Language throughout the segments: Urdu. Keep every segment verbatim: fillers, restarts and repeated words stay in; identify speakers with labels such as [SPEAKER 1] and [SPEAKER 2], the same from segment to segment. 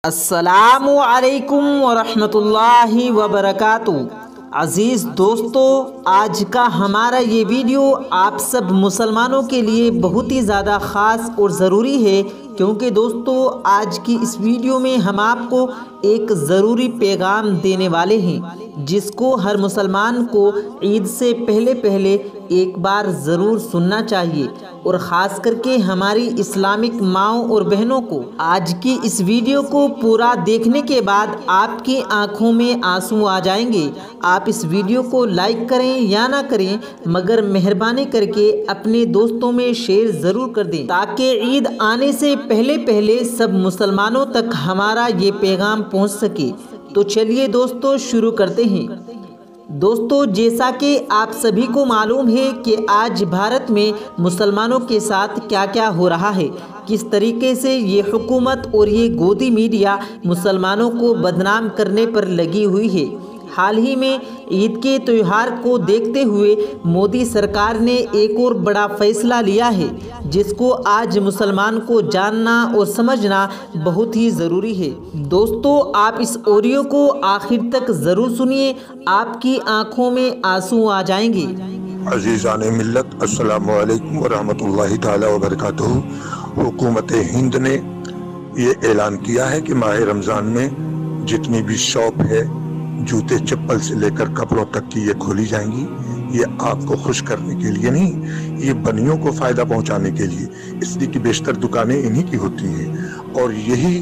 [SPEAKER 1] السلام علیکم ورحمۃ اللہ وبرکاتہ۔ عزیز دوستو، آج کا ہمارا یہ ویڈیو آپ سب مسلمانوں کے لیے بہت ہی زیادہ خاص اور ضروری ہے، کیونکہ دوستو آج کی اس ویڈیو میں ہم آپ کو ایک ضروری پیغام دینے والے ہیں، جس کو ہر مسلمان کو عید سے پہلے پہلے ایک بار ضرور سننا چاہیے، اور خاص کر کے ہماری اسلامک ماؤں اور بہنوں کو۔ آج کی اس ویڈیو کو پورا دیکھنے کے بعد آپ کی آنکھوں میں آنسو آ جائیں گے۔ آپ اس ویڈیو کو لائک کریں یا نہ کریں، مگر مہربانی کر کے اپنے دوستوں میں شیئر ضرور کر دیں، تاکہ عید آنے سے پہلے پہلے سب مسلمانوں تک ہمارا یہ پیغام پہنچ سکے۔ تو چلیے دوستو شروع کرتے ہیں۔ دوستو، جیسا کہ آپ سبھی کو معلوم ہے کہ آج بھارت میں مسلمانوں کے ساتھ کیا کیا ہو رہا ہے، کس طریقے سے یہ حکومت اور یہ گودی میڈیا مسلمانوں کو بدنام کرنے پر لگی ہوئی ہے۔ حال ہی میں عید کے تہوار کو دیکھتے ہوئے مودی سرکار نے ایک اور بڑا فیصلہ لیا ہے، جس کو آج مسلمان کو جاننا اور سمجھنا بہت ہی ضروری ہے۔ دوستو، آپ اس آڈیو کو آخر تک ضرور سنیے، آپ کی آنکھوں میں آنسو آ جائیں گے۔
[SPEAKER 2] عزیزان ملت، السلام علیکم ورحمۃ اللہ تعالی وبرکاتہ۔ حکومت ہند نے یہ اعلان کیا ہے کہ ماہ رمضان میں جتنی بھی شاپ ہے، جوتے چپل سے لے کر کپڑوں تک کی، یہ کھولی جائیں گی۔ یہ آپ کو خوش کرنے کے لیے نہیں، یہ بنیوں کو فائدہ پہنچانے کے لیے، اس لیے کہ بیشتر دکانیں انہی کی ہوتی ہیں، اور یہی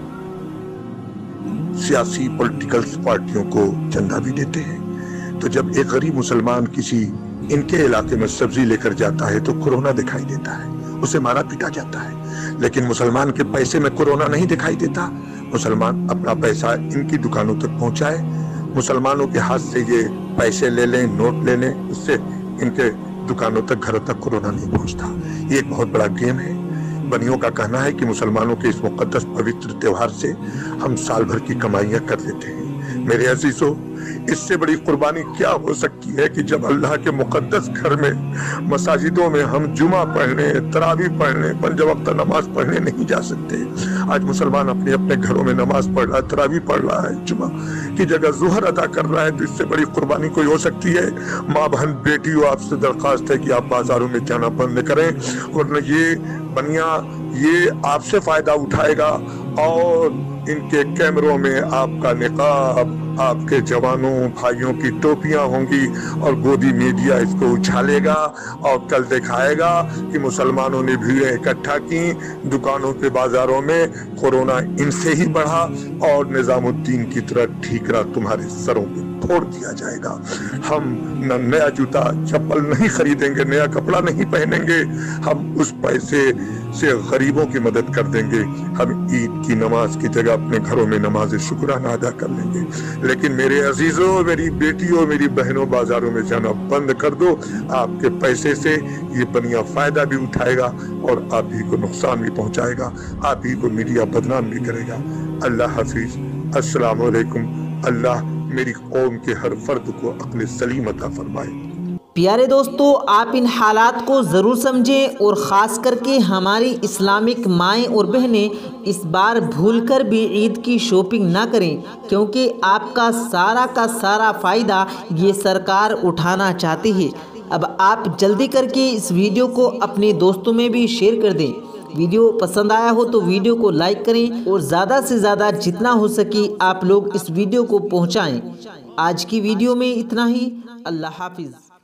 [SPEAKER 2] سیاسی پولیٹیکل پارٹیوں کو چندہ بھی دیتے ہیں۔ تو جب ایک غریب مسلمان کسی ان کے علاقے میں سبزی لے کر جاتا ہے تو کورونا دکھائی دیتا ہے، اسے مارا پیٹا جاتا ہے، لیکن مسلمان کے پیسے میں کورونا نہیں دکھائی دیتا۔ مسلمان اپنا پیسہ ان کی دکانوں تک پہنچائے، مسلمانوں کے ہاتھ سے یہ پیسے لے لیں، نوٹ لے لیں، اس سے ان کے دکانوں تک، گھروں تک کورونا نہیں پہنچتا۔ یہ ایک بہت بڑا گیم ہے۔ بنیوں کا کہنا ہے کہ مسلمانوں کے اس مقدس پوتر تہوار سے ہم سال بھر کی کمائیاں کر لیتے ہیں۔ میرے عزیزو، اس سے بڑی قربانی کیا ہو سکتی ہے کہ جب اللہ کے مقدس گھر میں، مساجدوں میں ہم جمعہ پڑھنے، تراویح پڑھنے، پنج وقت نماز پڑھنے نہیں جا سکتے۔ آج مسلمان اپنے اپنے گھروں میں نماز پڑھ رہا ہے، تراویح پڑھ رہا ہے، جمعہ کی جگہ ظہر ادا کر رہا ہے۔ تو اس سے بڑی قربانی کوئی ہو سکتی ہے؟ ماں بہن بیٹیوں، آپ سے درخواست ہے کہ آپ بازاروں میں جانا بند کریں، ورنہ یہ بنیا یہ آپ سے فائدہ اٹھائے گا، اور ان کے کیمروں میں آپ کا نقاب، آپ کے جوانوں بھائیوں کی ٹوپیاں ہوں گی، اور گودی میڈیا اس کو اچھالے گا اور کل دکھائے گا کہ مسلمانوں نے بھیڑیں اکٹھا کی دکانوں کے بازاروں میں، کورونا ان سے ہی بڑھا، اور نظام الدین کی طرح ٹھیکرا تمہارے سروں پہ پھوڑ دیا جائے گا۔ ہم نہ نیا جوتا چپل نہیں خریدیں گے، نیا کپڑا نہیں پہنیں گے، ہم اس پیسے سے غریبوں کی مدد کر دیں گے۔ ہم عید کی نماز کی جگہ اپنے گھروں میں نماز شکرانہ ادا کر لیں گے۔ لیکن میرے عزیزوں، میری بیٹیوں، میری بہنوں، بازاروں میں جانا بند کر دو۔ آپ کے پیسے سے یہ بنیا فائدہ بھی اٹھائے گا، اور آپ ہی کو نقصان بھی پہنچائے گا، آپ ہی کو میڈیا بدنام بھی کرے گا۔ اللہ حافظ، السلام علیکم۔ اللہ میری قوم کے ہر فرد کو عقل سلیم عطا فرمائے۔
[SPEAKER 1] پیارے دوستو، آپ ان حالات کو ضرور سمجھیں، اور خاص کر کے ہماری اسلامک مائیں اور بہنیں اس بار بھول کر بھی عید کی شاپنگ نہ کریں، کیونکہ آپ کا سارا کا سارا فائدہ یہ سرکار اٹھانا چاہتی ہے۔ اب آپ جلدی کر کے اس ویڈیو کو اپنے دوستوں میں بھی شیئر کر دیں۔ ویڈیو پسند آیا ہو تو ویڈیو کو لائک کریں، اور زیادہ سے زیادہ جتنا ہو سکے آپ لوگ اس ویڈیو کو پہنچائیں۔ آج کی ویڈیو میں اتنا ہی۔ اللہ حافظ۔